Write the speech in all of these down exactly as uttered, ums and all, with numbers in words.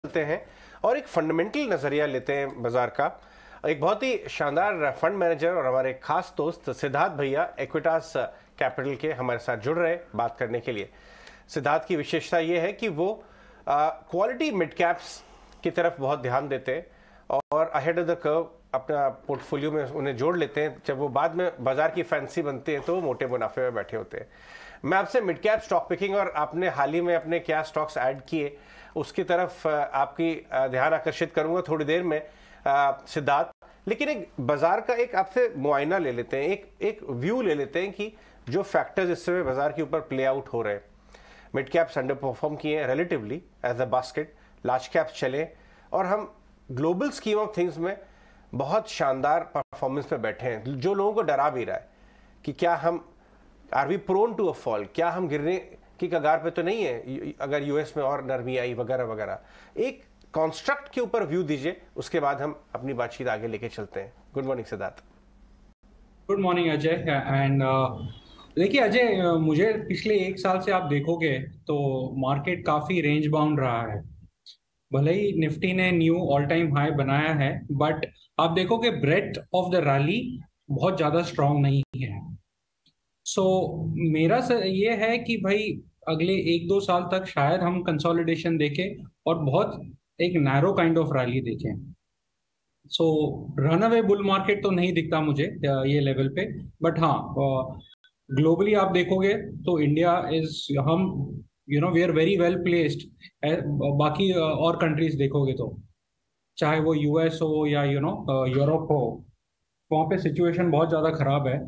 चलते हैं और एक फंडामेंटल नजरिया लेते हैं बाजार का। एक बहुत ही शानदार फंड मैनेजर और हमारे खास दोस्त सिद्धार्थ भैया एक्विटास कैपिटल के हमारे साथ जुड़ रहे बात करने के लिए। सिद्धार्थ की विशेषता यह है कि वो क्वालिटी मिड कैप्स की तरफ बहुत ध्यान देते हैं और अहेड ऑफ द कर्व अपना पोर्टफोलियो में उन्हें जोड़ लेते हैं। जब वो बाद में बाजार की फैंसी बनती है तो वो मोटे मुनाफे में बैठे होते हैं। मैं आपसे मिड कैप स्टॉक पिकिंग और आपने हाल ही में अपने क्या स्टॉक्स ऐड किए उसकी तरफ आपकी ध्यान आकर्षित करूंगा थोड़ी देर में सिद्धार्थ, लेकिन एक बाजार का एक आपसे मुआयना ले लेते हैं, एक एक व्यू ले लेते हैं कि जो फैक्टर्स इस समय बाजार के ऊपर प्ले आउट हो रहे हैं। मिड कैप्स अंडर परफॉर्म किए हैं relatively as a basket, large caps चले और हम ग्लोबल स्कीम ऑफ थिंग्स में बहुत शानदार परफॉर्मेंस पे बैठे हैं, जो लोगों को डरा भी रहा है कि क्या हम are we prone to a fall, क्या हम गिरने की कगार पे तो नहीं है अगर यूएस में और नरमी आई वगैरह वगैरह। एक कॉन्स्ट्रक्ट के ऊपर व्यू दीजिए, उसके बाद हम अपनी बातचीत आगे लेके चलते हैं। Good morning Siddharth. Good morning Ajay. And देखिए अजय, मुझे पिछले एक साल से आप देखोगे तो मार्केट काफी रेंज बाउंड रहा है। भले ही निफ्टी ने न्यू ऑल टाइम हाई बनाया है, बट आप देखोगे ब्रेथ ऑफ द रैली बहुत ज्यादा स्ट्रांग नहीं है। सो so, मेरा ये है कि भाई अगले एक दो साल तक शायद हम कंसोलिडेशन देखें और बहुत एक नैरो काइंड ऑफ रैली देखें। So run away bull market तो नहीं दिखता मुझे ये लेवल पे, बट हाँ ग्लोबली आप देखोगे तो इंडिया इज हम you know we are very well placed. बाकी और कंट्रीज देखोगे तो चाहे वो यूएस हो या यू नो यूरोप हो, वहाँ पे सिचुएशन बहुत ज्यादा खराब है।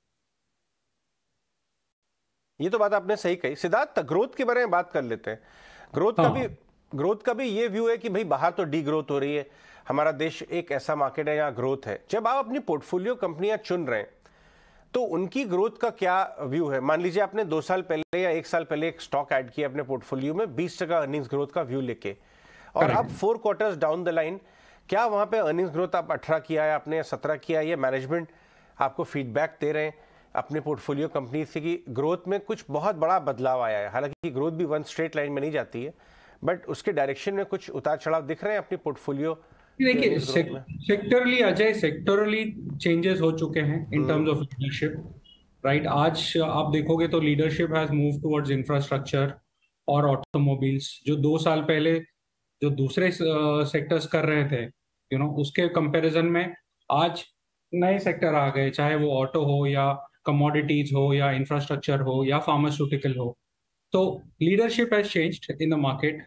ये तो बात आपने सही कही सिद्धार्थ। ग्रोथ के बारे में बात कर लेते हैं। ग्रोथ हाँ। का भी ग्रोथ का भी ये व्यू है कि भाई बाहर तो डी ग्रोथ हो रही है, हमारा देश एक ऐसा मार्केट है यहाँ ग्रोथ है। जब आप अपनी पोर्टफोलियो कंपनियां चुन रहे हैं तो उनकी ग्रोथ का क्या व्यू है? मान लीजिए आपने दो साल पहले या एक साल पहले एक स्टॉक ऐड किया अपने पोर्टफोलियो में बीस टका अर्निंग्स ग्रोथ का व्यू लेके, और अब four quarters down the line क्या वहां पे अर्निंग्स ग्रोथ आप अठारह किया है आपने, सत्रह किया है? मैनेजमेंट आपको फीडबैक दे रहे हैं अपने पोर्टफोलियो कंपनी से कि ग्रोथ में कुछ बहुत बड़ा बदलाव आया है? हालांकि ग्रोथ भी वन स्ट्रेट लाइन में नहीं जाती है, बट उसके डायरेक्शन में कुछ उतार चढ़ाव दिख रहे हैं अपनी पोर्टफोलियो? देखिए सेक्टरली अजय, सेक्टरली चेंजेस हो चुके हैं in terms of leadership, right. आज आप देखोगे तो leadership has move towards infrastructure और ऑटोमोबाइल्स। जो दो साल पहले जो दूसरे सेक्टर्स कर रहे थे यू नो उसके कंपैरिजन में आज नए सेक्टर आ गए, चाहे वो ऑटो हो या कमोडिटीज हो या इंफ्रास्ट्रक्चर हो या फार्मास्यूटिकल हो। तो leadership has changed in the market.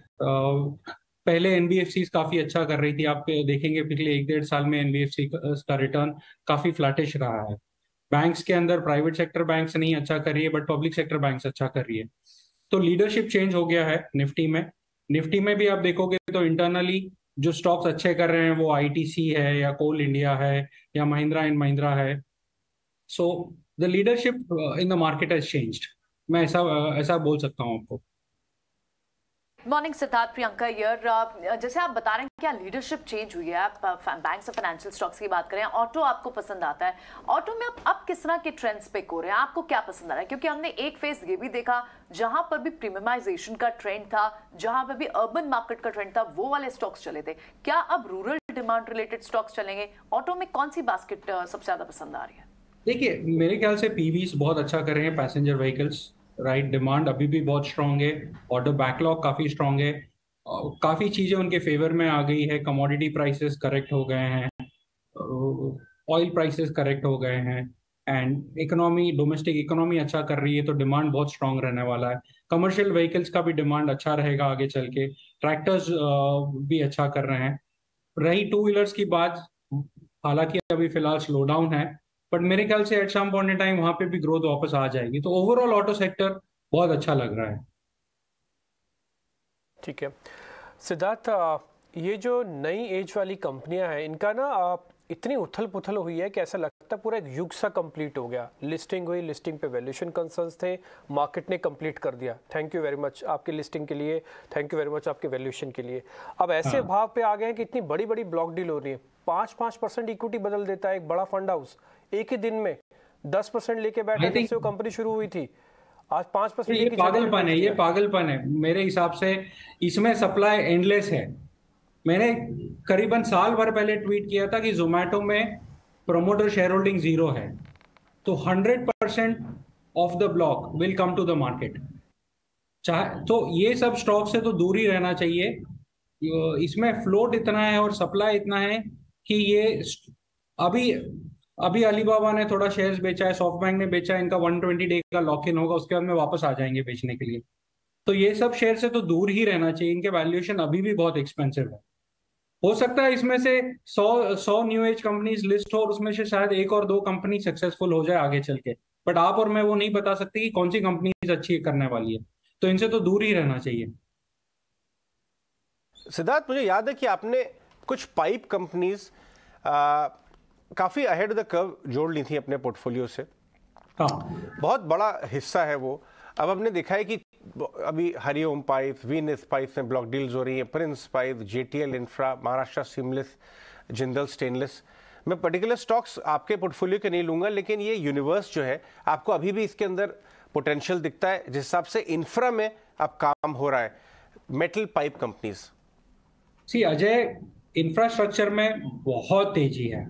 पहले एनबीएफसी काफी अच्छा कर रही थी, आप देखेंगे पिछले एक डेढ़ साल में एनबीएफसी का रिटर्न काफी फ्लैटिश रहा है। बैंक्स के अंदर प्राइवेट सेक्टर बैंक्स नहीं अच्छा कर रही है, बट पब्लिक सेक्टर बैंक्स अच्छा कर रही है। तो लीडरशिप चेंज हो गया है निफ्टी में। निफ्टी में भी आप देखोगे तो इंटरनली जो स्टॉक्स अच्छे कर रहे हैं वो आईटीसी है या कोल इंडिया है या महिंद्रा एंड महिंद्रा है। So the leadership in the market has changed. मैं ऐसा ऐसा बोल सकता हूँ आपको। मॉर्निंग सिद्धार्थ, प्रियंका यार, जैसे आप बता रहे हैं क्या लीडरशिप चेंज हुई है। आप बैंक्स और फाइनेंशियल स्टॉक्स की बात करें, ऑटो आपको पसंद आता है। ऑटो में आप अब किस तरह के ट्रेंड्स पे हो रहे हैं, आपको क्या पसंद आ रहा है? क्योंकि हमने एक फेज ये भी देखा जहां पर भी प्रीमियमाइजेशन का ट्रेंड था, जहां पर भी अर्बन मार्केट का ट्रेंड था, वो वाले स्टॉक्स चले थे। क्या अब रूरल डिमांड रिलेटेड स्टॉक्स चलेंगे? ऑटो में कौन सी बास्केट सबसे ज्यादा पसंद आ रही है? देखिए मेरे ख्याल से पीवीज बहुत अच्छा कर रहे हैं, पैसेंजर व्हीकल्स, राइट। डिमांड अभी भी बहुत स्ट्रांग है, ऑर्डर बैकलॉग काफी स्ट्रांग है, काफी चीजें उनके फेवर में आ गई है। कमोडिटी प्राइसेस करेक्ट हो गए हैं, ऑयल प्राइसेस करेक्ट हो गए हैं, एंड इकोनॉमी, डोमेस्टिक इकोनॉमी अच्छा कर रही है, तो डिमांड बहुत स्ट्रांग रहने वाला है। कमर्शियल व्हीकल्स का भी डिमांड अच्छा रहेगा आगे चल के। ट्रैक्टर्स भी अच्छा कर रहे हैं। रही टू व्हीलर्स की बात, हालांकि अभी फिलहाल स्लो डाउन है, बट मेरे ख्याल से at some point in time वहां पे भी ग्रोथ वापस आ जाएगी। तो ओवरऑल ऑटो सेक्टर बहुत अच्छा लग रहा है। ठीक है सिद्धार्थ, ये जो नई एज वाली कंपनियां हैं इनका ना इतनी उथल पुथल हुई है कि ऐसा लगता है पूरा एक युग सा कंप्लीट हो गया। लिस्टिंग हुई, लिस्टिंग पे वैल्यूएशन कंसर्न्स थे, मार्केट ने कंप्लीट कर दिया। थैंक यू वेरी मच आपकी लिस्टिंग के लिए, थैंक यू वेरी मच आपके वैल्यूएशन के लिए। अब ऐसे हाँ। भाव पे आ गए हैं कि इतनी बड़ी बड़ी ब्लॉक डील हो रही है। पाँच पाँच परसेंट इक्विटी बदल देता है एक बड़ा फंड हाउस एक ही दिन में। दस परसेंट लेके बैठे जब से वो कंपनी शुरू हुई थी, आज पाँच परसेंट। ये पागलपन है, ये पागलपन है मेरे हिसाब से। इसमें सप्लाई एंडलेस है, मैंने करीबन साल भर पहले ट्वीट किया था कि जोमेटो में प्रोमोटर शेयर होल्डिंग जीरो है, तो hundred percent of the block will come to the market. चाहे तो ये सब स्टॉक से तो दूर ही रहना चाहिए। इसमें फ्लोट इतना है और सप्लाई इतना है कि ये अभी अभी अलीबाबा ने थोड़ा शेयर्स बेचा है, सॉफ्ट बैंक ने बेचा है, इनका वन ट्वेंटी डे का लॉक इन होगा, उसके बाद में वापस आ जाएंगे बेचने के लिए। तो ये सब शेयर से तो दूर ही रहना चाहिए, इनके वैल्यूएशन अभी भी बहुत एक्सपेंसिव है। हो सकता है इसमें से सौ सौ न्यू एज कंपनीज लिस्ट हो और उसमें से शायद एक और दो कंपनी सक्सेसफुल हो जाए आगे चल के, बट आप और मैं वो नहीं बता सकते कि कौन सी कंपनीज अच्छी करने वाली है, तो इनसे तो दूर ही रहना चाहिए। सिद्धार्थ, मुझे याद है कि आपने कुछ पाइप कंपनीज काफी अहेड ऑफ द कर्व जोड़ ली थी अपने पोर्टफोलियो से। हाँ, बहुत बड़ा हिस्सा है वो। अब हमने देखा है कि अभी हरिओम पाइप्स, वीनस पाइप्स में ब्लॉक डील्स हो रही हैं, Prince pipe, JTL infra, Maharashtra seamless, Jindal stainless. मैं पर्टिकुलर स्टॉक्स आपके पोर्टफोलियो के नहीं लूंगा, लेकिन ये यूनिवर्स जो है आपको अभी भी इसके अंदर पोटेंशियल दिखता है जिस हिसाब से इंफ्रा में अब काम हो रहा है, metal pipe companies. See Ajay, infrastructure में बहुत तेजी है।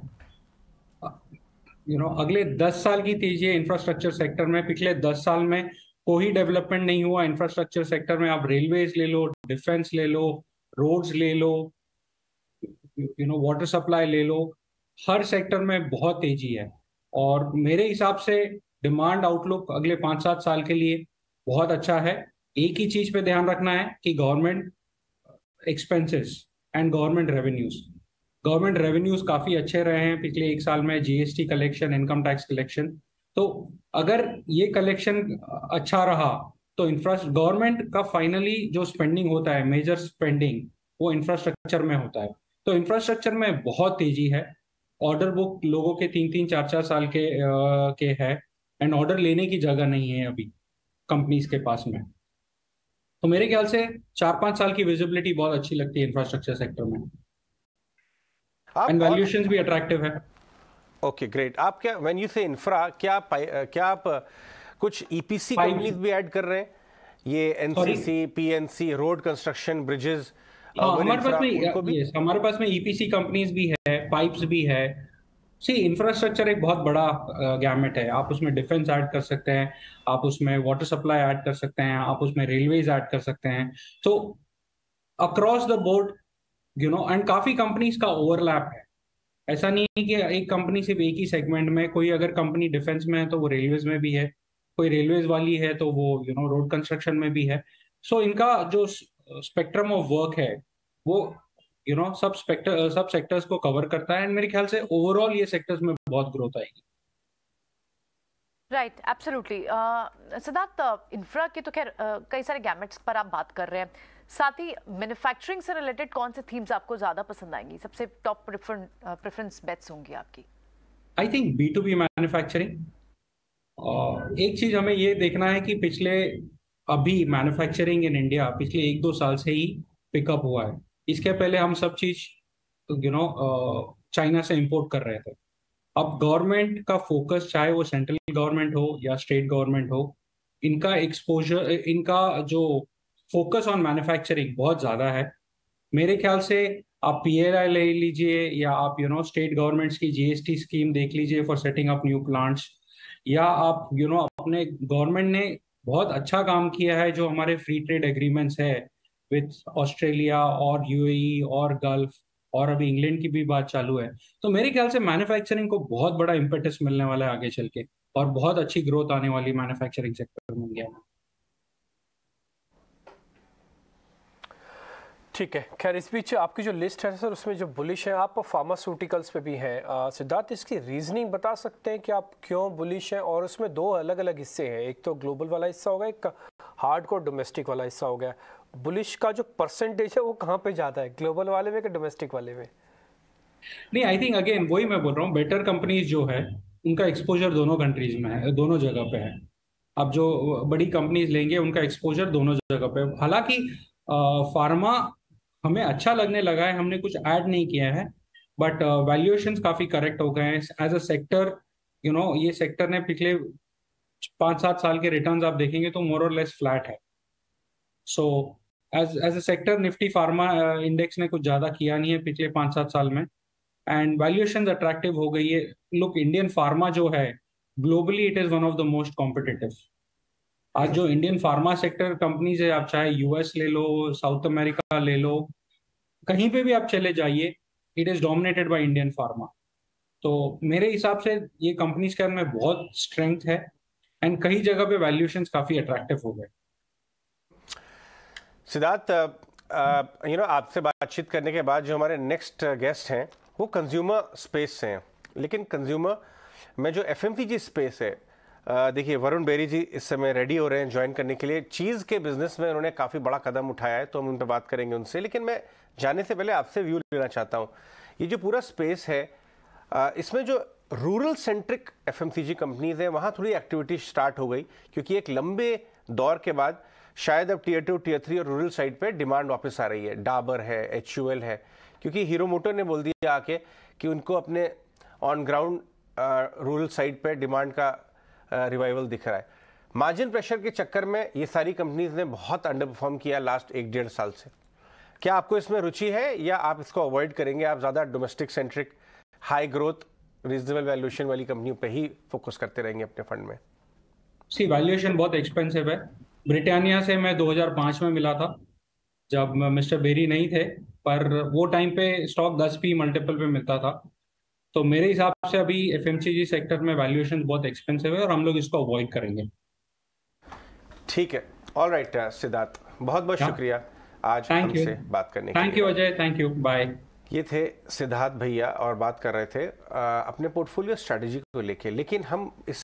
यू नो अगले दस साल की तेजी है इंफ्रास्ट्रक्चर सेक्टर में। पिछले दस साल में कोई डेवलपमेंट नहीं हुआ इंफ्रास्ट्रक्चर सेक्टर में। आप रेलवेज ले लो, डिफेंस ले लो, रोड्स ले लो, यू नो वाटर सप्लाई ले लो, हर सेक्टर में बहुत तेजी है। और मेरे हिसाब से डिमांड आउटलुक अगले पाँच सात साल के लिए बहुत अच्छा है। एक ही चीज पे ध्यान रखना है कि government expenses and government revenues government revenues काफी अच्छे रहे हैं पिछले एक साल में। GST collection, income tax collection, तो अगर ये कलेक्शन अच्छा रहा तो इंफ्रा गवर्नमेंट का फाइनली जो स्पेंडिंग होता है, मेजर स्पेंडिंग, वो इंफ्रास्ट्रक्चर में होता है। तो इंफ्रास्ट्रक्चर में बहुत तेजी है। ऑर्डर बुक लोगों के तीन तीन चार चार साल के आ, के है, एंड ऑर्डर लेने की जगह नहीं है अभी कंपनीज के पास में। तो मेरे ख्याल से चार पांच साल की विजिबिलिटी बहुत अच्छी लगती है इंफ्रास्ट्रक्चर सेक्टर में, एंड वैल्यूएशंस भी अट्रैक्टिव है। Okay, great. आप क्या, व्हेन यू से इंफ्रा, क्या क्या आप कुछ ईपीसी कंपनीज भी ऐड कर रहे हैं? ये NCC, PNC, road construction, bridges, हमारे पास में yes, हमारे पास में ईपीसी कंपनीज भी है, पाइप्स भी है। सी इंफ्रास्ट्रक्चर एक बहुत बड़ा गैमेट है। आप उसमें डिफेंस ऐड कर सकते हैं, आप उसमें वाटर सप्लाई ऐड कर सकते हैं, आप उसमें रेलवेज ऐड कर सकते हैं। तो across the board, you know, and काफी कंपनीज का ओवरलैप है। ऐसा नहीं है कि एक कंपनी सिर्फ एक ही सेगमेंट में, कोई अगर कंपनी डिफेंस में है तो वो रेलवेज में भी है, कोई रेलवेज वाली है तो वो यू नो रोड कंस्ट्रक्शन में भी है। सो so, इनका जो स्पेक्ट्रम ऑफ वर्क है वो यू नो सब स्पेक्टर सब सेक्टर्स को कवर करता है, एंड मेरे ख्याल से ओवरऑल ये सेक्टर्स में बहुत ग्रोथ आएगी। Right, absolutely. सिद्धार्थ, इंफ्रा के तो खैर uh, कई सारे गैमेट्स पर आप बात कर रहे हैं, साथ ही मैन्युफैक्चरिंग से रिलेटेड कौन से थीम्स आपको ज्यादा पसंद आएंगी, सबसे टॉप प्रेफरेंस बेट्स होंगी आपकी? I think B to B manufacturing. एक चीज हमें ये देखना है कि पिछले अभी मैन्युफैक्चरिंग इन इंडिया पिछले एक दो साल से ही पिकअप हुआ है। इसके पहले हम सब चीज यू नो चाइना से इंपोर्ट कर रहे थे। अब गवर्नमेंट का फोकस, चाहे वो सेंट्रल गवर्नमेंट हो या स्टेट गवर्नमेंट हो, इनका एक्सपोजर, इनका जो फोकस ऑन मैन्युफैक्चरिंग बहुत ज्यादा है। मेरे ख्याल से आप पीएलआई ले लीजिए या आप यू नो स्टेट गवर्नमेंट्स की जीएसटी स्कीम देख लीजिए for setting up new plants, या आप यू नो अपने गवर्नमेंट ने बहुत अच्छा काम किया है जो हमारे फ्री ट्रेड एग्रीमेंट्स है विद ऑस्ट्रेलिया और यूएई और गल्फ, और अभी इंग्लैंड की भी बात चालू है। तो मेरे ख्याल से मैन्युफैक्चरिंग को बहुत बड़ा इम्पेटस मिलने वाला है आगे चल के, और बहुत अच्छी ग्रोथ आने वाली मैन्युफैक्चरिंग सेक्टर में इंडिया में। ठीक है, खैर इस बीच आपकी जो लिस्ट है सर उसमें जो बुलिश है आप फार्मास्यूटिकल्स पे भी हैं। सिद्धार्थ, इसकी रीजनिंग बता सकते हैं कि आप क्यों बुलिश हैं? और उसमें दो अलग अलग हिस्से हैं, एक तो ग्लोबल वाला हिस्सा होगा, एक हार्डकोर डोमेस्टिक वाला हिस्सा हो गया। बुलिश का जो परसेंटेज है वो कहाँ पे ज़्यादा है, ग्लोबल वाले में कि डोमेस्टिक वाले में? नहीं, आई थिंक अगेन वही मैं बोल रहा हूँ, बेटर कंपनीज जो है उनका एक्सपोजर दोनों कंट्रीज में है, दोनों जगह पे है। अब जो बड़ी कंपनीज लेंगे उनका एक्सपोजर दोनों जगह पे। हालांकि फार्मा हमें अच्छा लगने लगा है, हमने कुछ ऐड नहीं किया है, बट वैल्यूएशंस काफी करेक्ट हो गए हैं as a sector. You know ये सेक्टर ने पिछले पाँच सात साल के रिटर्न्स आप देखेंगे तो मोर और लेस फ्लैट है। So as as a sector Nifty pharma index ने कुछ ज्यादा किया नहीं है पिछले पाँच सात साल में, एंड वैल्यूएशन अट्रैक्टिव हो गई है। लुक, इंडियन फार्मा जो है globally it is one of the most competitive. आज जो इंडियन फार्मा सेक्टर कंपनीज है, आप चाहे यूएस ले लो, साउथ अमेरिका ले लो, कहीं पे भी आप चले जाइए, it is dominated by Indian pharma. तो मेरे हिसाब से ये कंपनीज के में बहुत स्ट्रेंथ है, एंड कई जगह पे वैल्यूएशंस काफी अट्रैक्टिव हो गए। सिद्धार्थ, यू नो आपसे बातचीत करने के बाद जो हमारे नेक्स्ट गेस्ट हैं वो कंज्यूमर स्पेस से हैं, लेकिन कंज्यूमर में जो एफएमसीजी स्पेस है, देखिए वरुण बेरी जी इस समय रेडी हो रहे हैं ज्वाइन करने के लिए। चीज़ के बिजनेस में उन्होंने काफ़ी बड़ा कदम उठाया है, तो हम उन पर बात करेंगे उनसे। लेकिन मैं जाने से पहले आपसे व्यू लेना चाहता हूँ, ये जो पूरा स्पेस है इसमें जो रूरल सेंट्रिक एफएमसीजी कंपनीज हैं वहाँ थोड़ी एक्टिविटी स्टार्ट हो गई, क्योंकि एक लंबे दौर के बाद शायद अब टीयर टू टीयर थ्री और रूरल साइड पे डिमांड वापस आ रही है। डाबर है, एच यू एल है, क्योंकि हीरो मोटर ने बोल दिया आके कि उनको अपने ऑन ग्राउंड रूरल साइड पे डिमांड का रिवाइवल दिख रहा है। मार्जिन प्रेशर के चक्कर में ये सारी कंपनीज ने बहुत अंडर परफॉर्म किया लास्ट एक डेढ़ साल से। क्या आपको इसमें रुचि है या आप इसको अवॉइड करेंगे? आप ज़्यादा domestic centric high growth reasonable valuation वाली कंपनियों पे ही फोकस करते रहेंगे अपने फंड में? सी, वैल्यूएशन बहुत एक्सपेंसिव है। ब्रिटानिया से मैं दो हज़ार पाँच में मिला था जब मिस्टर बेरी नहीं थे, पर वो टाइम पे स्टॉक दस पी मल्टीपल पे मिलता था। तो मेरे हिसाब से अभी एफएमसीजी सेक्टर में वैल्यूएशन बहुत एक्सपेंसिव है और हम लोग इसको अवॉइड करेंगे। ठीक है, ऑल राइट सिद्धार्थ, बहुत बहुत शुक्रिया आज हमसे बात करने के लिए। Thank you Ajay, thank you, bye. ये थे सिद्धार्थ भैया और बात कर रहे थे आ, अपने पोर्टफोलियो स्ट्रैटेजी को लेके। लेकिन हम इस